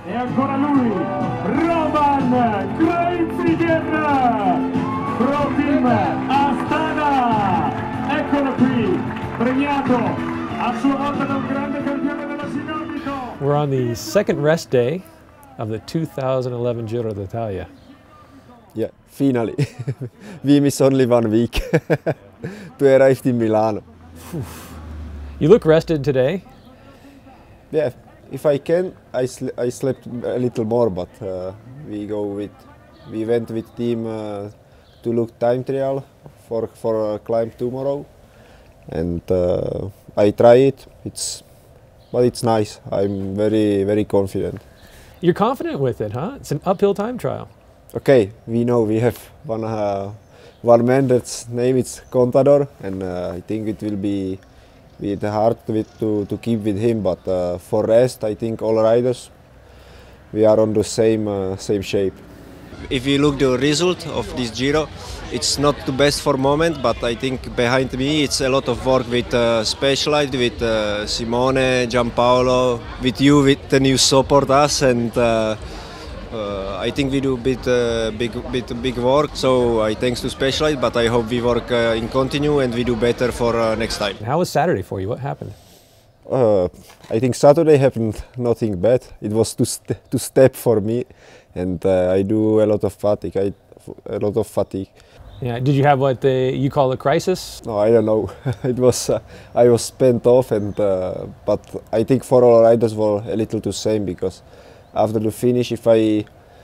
E ancora lui, Roman Kreuziger, Pro Team Astana. Eccolo qui, premiato a sua volta da un grande campione della sinodico. We're on the second rest day of the 2011 Giro d'Italia. Yeah, finally. We missed only 1 week to arrive in Milano. You look rested today. Yeah, if I can, I slept a little more, but we went with team to look time trial for a climb tomorrow, and I try it. But it's nice. I'm very confident. You're confident with it, huh? It's an uphill time trial. Okay, we know we have one man that's name is Contador, and I think it will be hard to keep with him. But for rest, I think all riders we are on the same shape. If you look the result of this Giro, it's not the best for moment, but I think behind me it's a lot of work with Specialized, with Simone, Giampaolo, with you, with the new support us, and I think we do big work. So I thanks to Specialized, but I hope we work in continue and we do better for next time. How was Saturday for you? What happened? I think Saturday happened nothing bad. It was to step for me, and I do a lot of fatigue. Yeah. Did you have what you call a crisis? No, I don't know. It was I was spent off, and but I think for all riders were a little the same, because after the finish, if I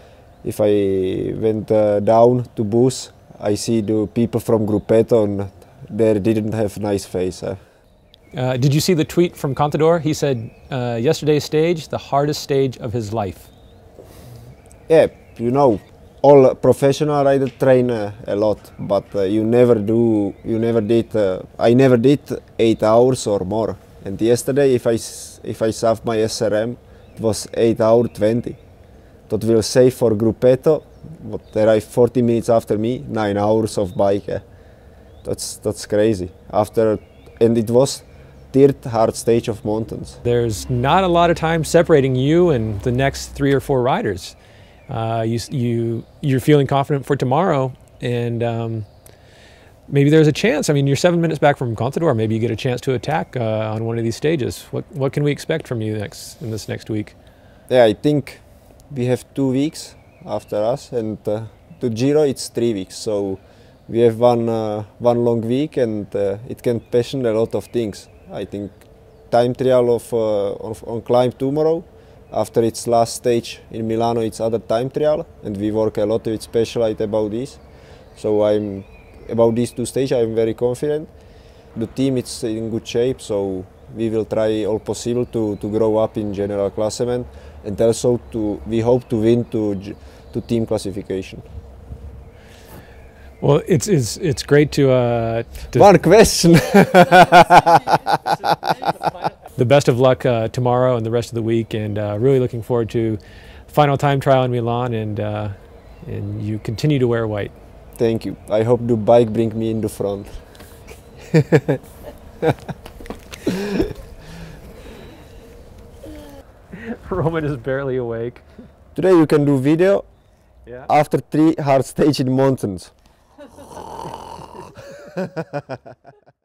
went down to bus, I see the people from Gruppetto, and they didn't have nice face. Did you see the tweet from Contador? He said, yesterday's stage, the hardest stage of his life. Yeah, you know, all professional riders train a lot, but I never did 8 hours or more. And yesterday, if I saved my SRM, it was 8 hours 20. That will say for Gruppetto, what arrived 40 minutes after me, 9 hours of bike. That's crazy. And it was third hard stage of mountains. There's not a lot of time separating you and the next 3 or 4 riders. You're feeling confident for tomorrow, and maybe there's a chance. I mean, you're 7 minutes back from Contador. Maybe you get a chance to attack on one of these stages. What can we expect from you in this next week? Yeah, I think we have 2 weeks after us, and to Giro it's 3 weeks. So we have one long week, and it can passion a lot of things. I think time trial on climb tomorrow. After its last stage in Milano, it's other time trial, and we work a lot with Specialized about this. So about these 2 stages, I'm very confident. The team is in good shape, so we will try all possible to grow up in general classement, and also we hope to win to team classification. Well, it's great to One question. The best of luck tomorrow and the rest of the week, and really looking forward to final time trial in Milan, and you continue to wear white. Thank you. I hope the bike brings me in the front. Roman is barely awake. Today you can do video. Yeah. After 3 hard stages in mountains.